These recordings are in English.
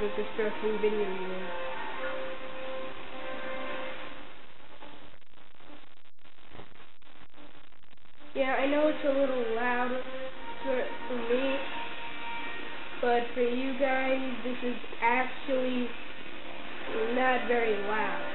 self-destruction video game. Yeah, I know it's a little loud for me, but for you guys, this is actually not very loud.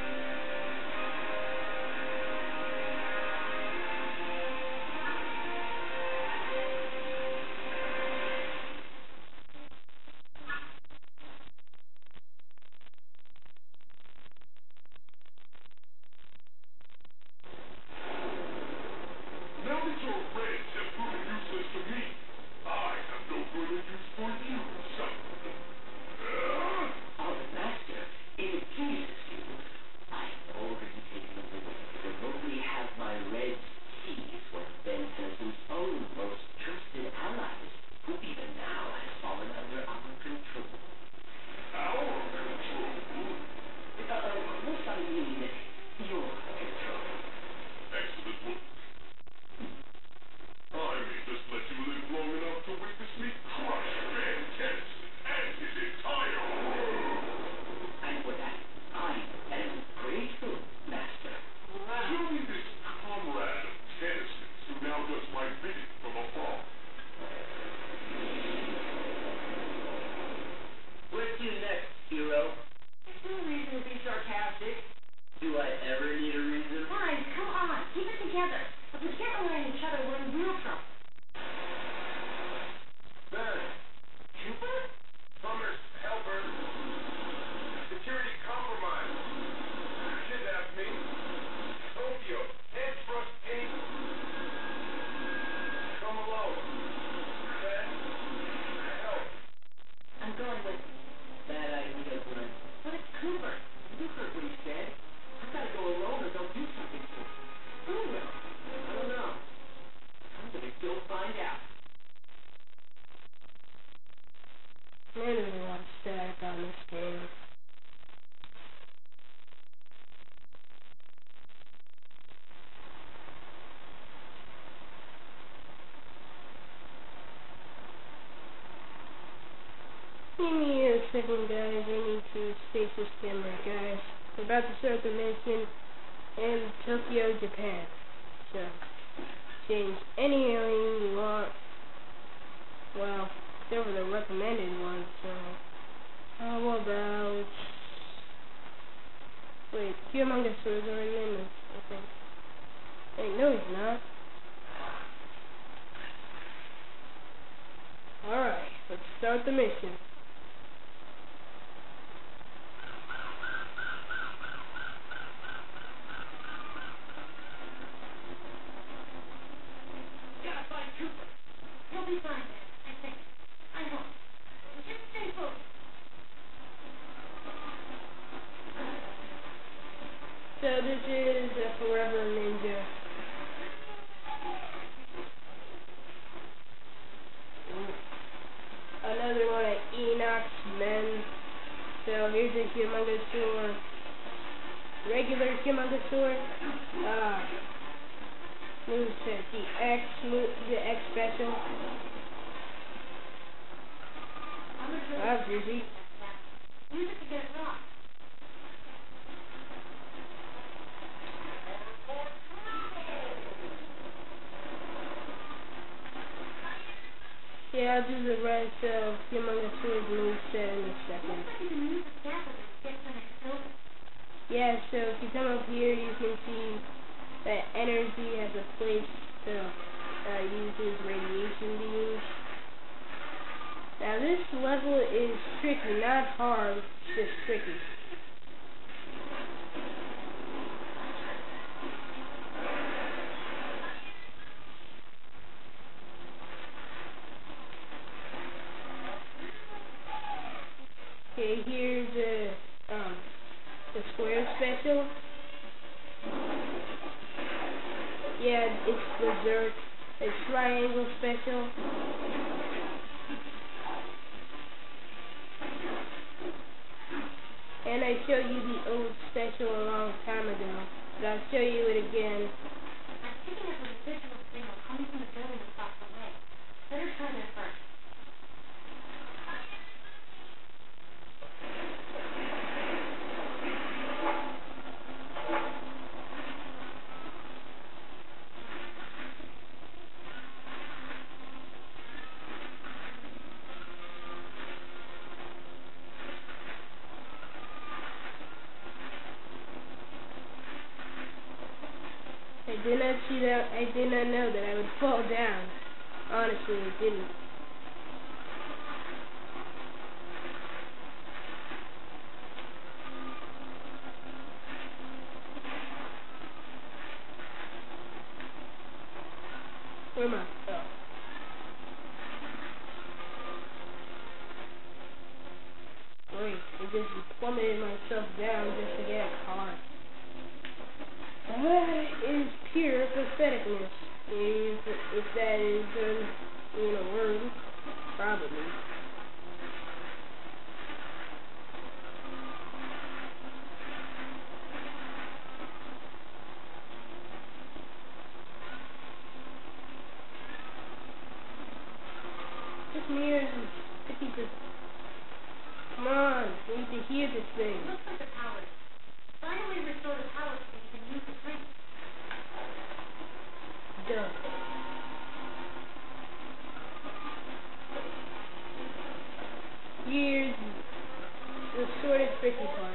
Man, there's a lot of static on this game. Give me a second, guys. I need to space this camera, guys. We're about to start the mission in Tokyo, Japan. So, change any alien you want. Well, they were the recommended ones, so how about... Wait, Humongous was already in this, I think. Wait, no he's not. Alright, let's start the mission. So this is a Forever Ninja. Another one at Enox Men. So here's a Humongousaur. Regular Humongousaur. Moveset, the X special. Wow, Dizzy. Use it to get rock. Yeah, I'll do the rest of Humongousaur's moveset in a second. Yeah, so if you come up here, you can see that energy has a place to use his radiation beams. Now this level is tricky, not hard, just tricky. Okay, here's the square special. Yeah, it's Berserk. It's triangle special. And I showed you the old special a long time ago, but I'll show you it again. I'm picking up a visual signal coming from the building across the way. Better try that first. fall down. Honestly, it didn't. Where am I? Oh. Wait, I just plummeted myself down just to get a car. That is pure patheticness. If that is a word, probably. This mirror is 50%. Come on, we need to hear this thing. Looks like the power. Finally restore the power so you can use the print. Duh. Here's the sort of tricky part.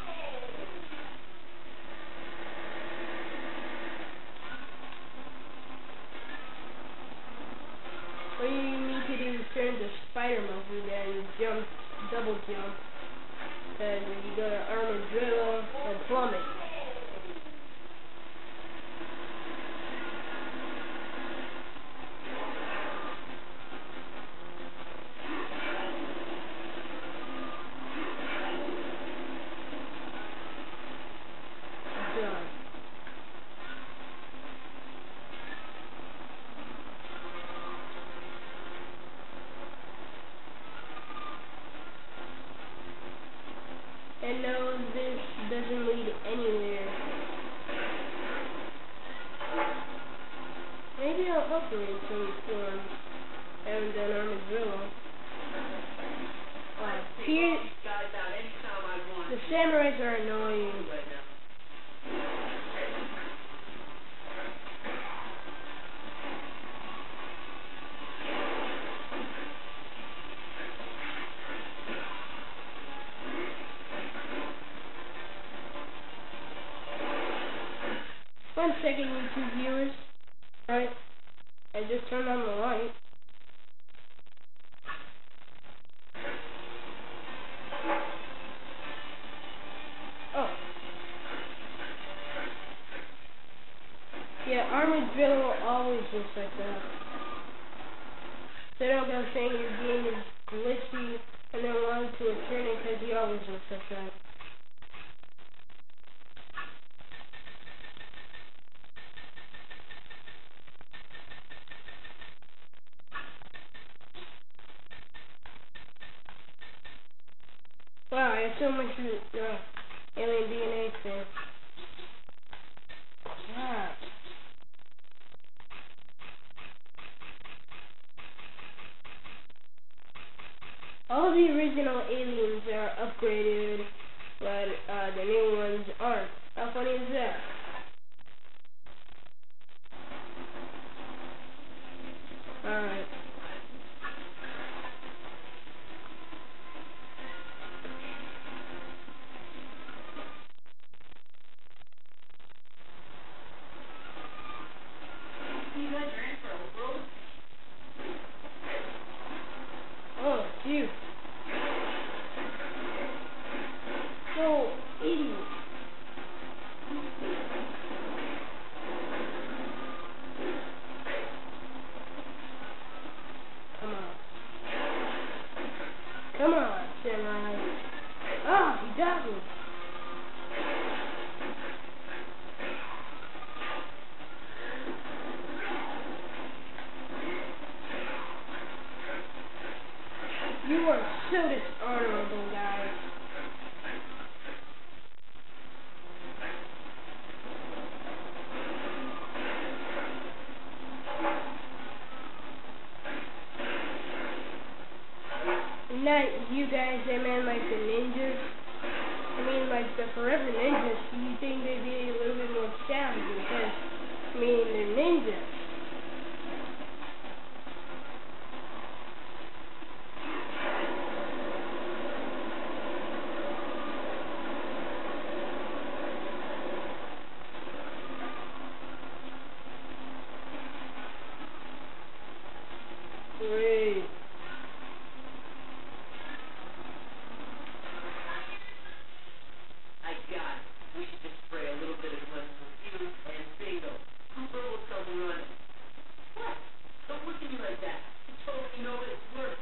What you need to do is turn to spider monkey, then jump, double jump, and you go to armadillo and plummet. Done. And no, this doesn't lead anywhere. Maybe I'll upgrade some forms. I haven't done armadillo. Here, the samurais are annoying. One second, YouTube viewers. Right, I just turned on the light. Oh. Yeah, armadillo always looks like that. They don't go saying your game is glitchy and then want to return it because he always looks like that. Wow, I have so much alien DNA thing. Wow. All the original aliens are upgraded, but the new ones aren't. How funny is that? Alright. Oh, dude. So idiot. Come on. Come on, Samurai. Ah, he got me. You are so dishonorable, guys. Not you guys, I mean like the ninjas. I mean like the forever ninjas. You think they'd be a little bit more challenging because, I mean, they're ninjas. Great. I got it. We should just spray a little bit of blood perfume and bingo. Cooper will come running. What? Don't look at me like that. You totally know it's work.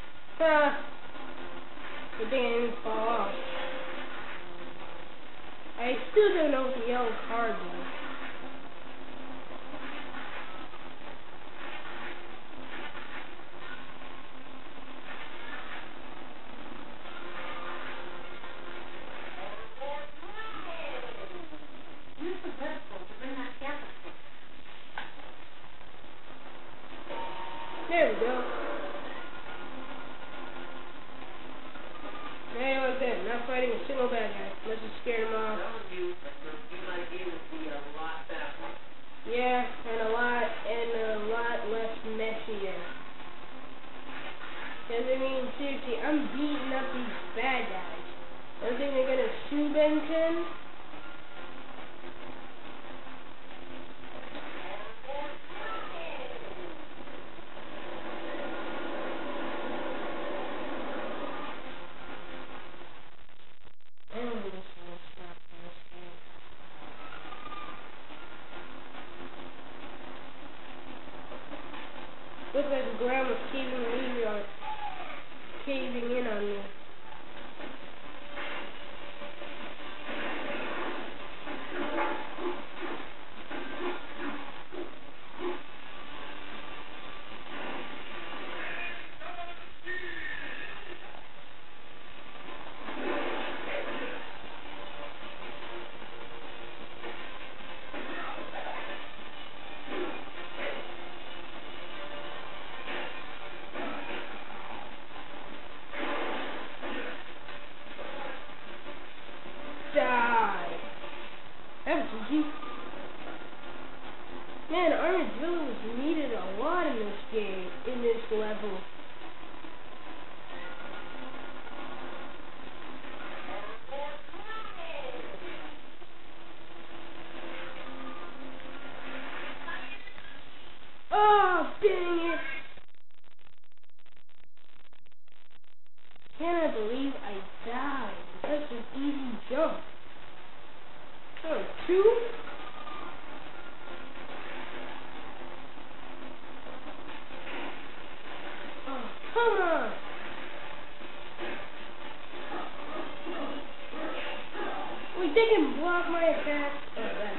The didn't fall off. I still don't know what the yellow card was. Use the vessel to bring that gas up. There we go. Hey, like that. Not fighting a single bad guy. Let's just scare him off. Telling you, that perfume idea would be a lot faster. Yeah, and a lot less messier. Cause I mean, seriously, I'm beating up these bad guys. Don't think they're gonna sue Ben 10? Looks like the ground was caving in on me. Die! That was easy. Man, Armadillo was needed a lot in this game, in this level. Oh, dang it! Can't believe I died. Such an easy jump. Oh, 2? Oh, come on! Wait, they can block my attack. Oh, that's...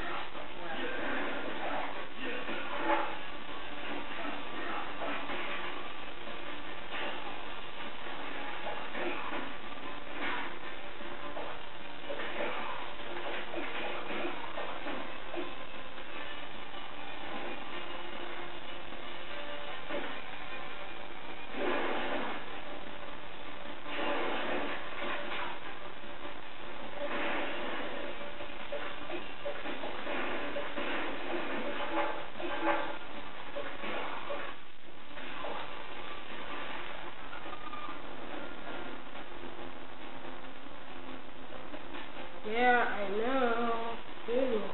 Yeah, I know. Goodness.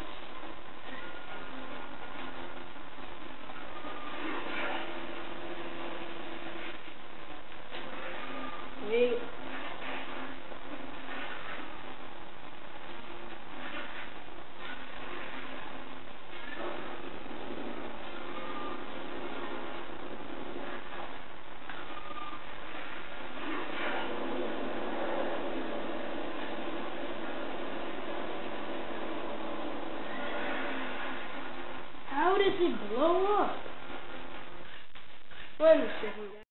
Wait. How does it blow up? One second, guys.